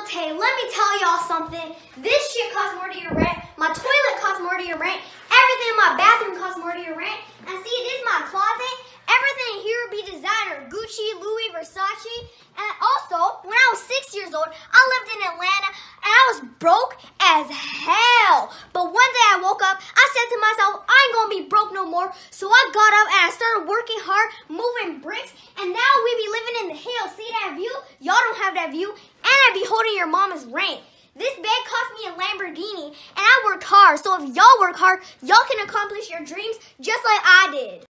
Okay, let me tell y'all something. This shit costs more to your rent. My toilet costs more to your rent. Everything in my bathroom costs more to your rent. And see, this is my closet. Everything here be designer. Gucci, Louis, Versace. And also, when I was 6 years old, I lived in Atlanta and I was broke as hell. But one day I woke up, I said to myself, I ain't gonna be broke no more. So I got up and I started working hard, moving bricks. And now we be living in the hills. See that view? Y'all don't have that view. And I be holding your mama's rent. This bag cost me a Lamborghini, and I worked hard. So if y'all work hard, y'all can accomplish your dreams just like I did.